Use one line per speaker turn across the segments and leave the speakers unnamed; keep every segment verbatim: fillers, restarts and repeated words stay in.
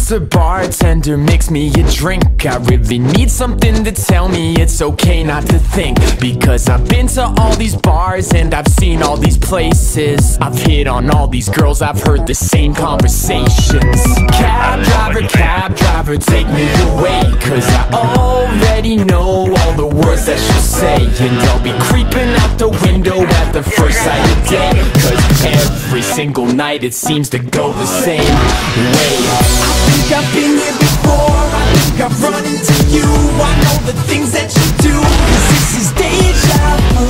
Mister Bartender, mix me a drink. I really need something to tell me it's okay not to think. Because I've been to all these bars and I've seen all these places. I've hit on all these girls, I've heard the same conversations. Cab driver, cab driver, take me away. Cause I already know all the words that she'll say. And I'll be creeping out the window at the first sight of day. Cause every single night it seems to go the same way.
I think I've been here before, I think I've run into you. I know the things that you do, cause this is deja vu.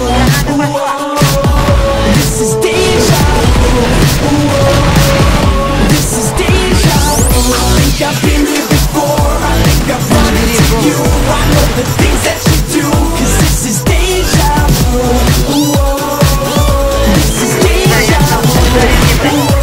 This is deja vu. This is deja vu. I think I've been here before, I think I've run into you. I know the things that you do, cause this is deja vu. This is deja vu.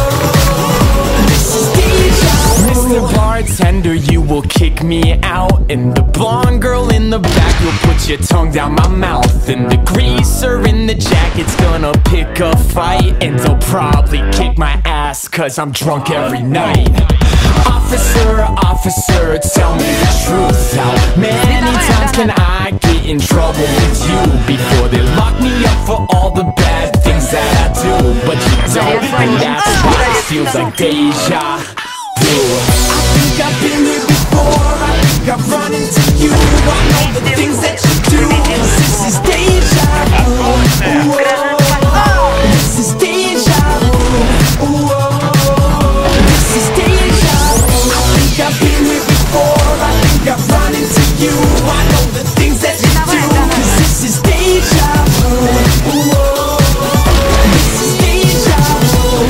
Mister Bartender, you will kick me out. And the blonde girl in the back will put your tongue down my mouth. And the greaser in the jacket's gonna pick a fight. And they'll probably kick my ass cause I'm drunk every night. Officer, officer, tell me the truth. How many times can I get in trouble with you before they lock me up for all the bad things that I do? But you don't, and that's why it feels like deja vu.
I think I've been here before, I think I've run into you. I know the things that you do, cause this is deja vu. This is deja vu. This is deja vu. I think I've been here before, I think I've run into you. I know the things that you do, cause this is deja vu. This is deja vu.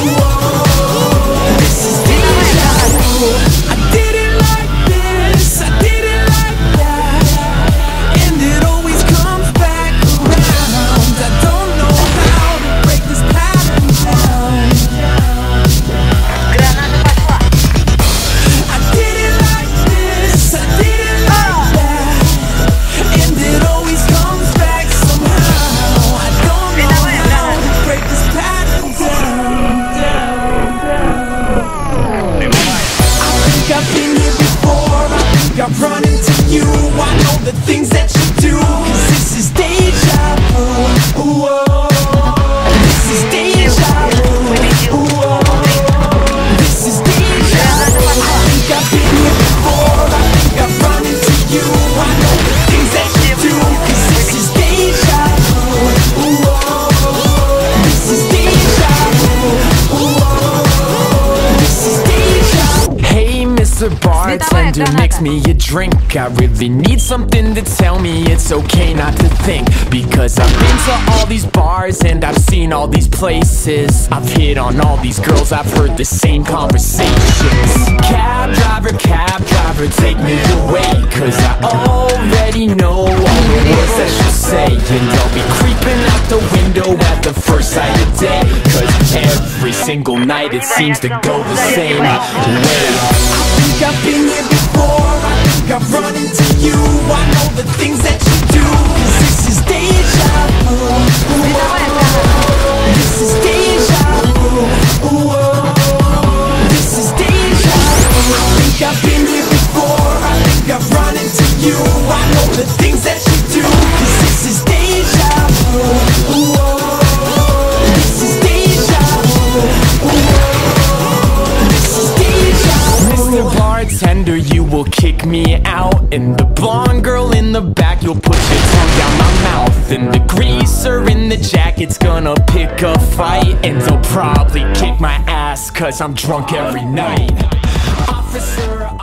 This is deja vu. I did it like this, I did it like that, and it always comes back around. I don't know how to break this pattern down. I did it like this, I did it like that, and it always comes back somehow. I don't know how to break this pattern down, down, down. I think I've been here before, I think I've run into you. I know the things that you do, cause this is deja vu. This is deja vu. This is deja vu. I think I've been here before, I think I've run into you. I know the things that you do, cause this is deja vu. This is deja vu. This is deja vu.
Hey Mister Bartender, mix me a drink. I really need something to tell me it's okay not to think. Because I've been to all these bars and I've seen all these places. I've hit on all these girls, I've heard the same conversations. Cab driver, cab driver, take me away. Cause I already know all the words that she'll say. And I'll be creeping out the window at the first sight of day. Cause every single night it seems to go the same way.
I think I've been here before, I think I've run into you. I know the things that you do, cause this is deja vu. This is deja vu. This is deja vu. I think I've been here before, I think I've run into you. I know the things that you do, cause this is deja vu. This is deja vu. This is deja vu.
Mister Bartender, you will kick me out. And the blonde girl in the back, you'll put your tongue down my mouth. And the greaser in the jacket's gonna pick a fight. And they'll probably kick my ass cause I'm drunk every night. Officer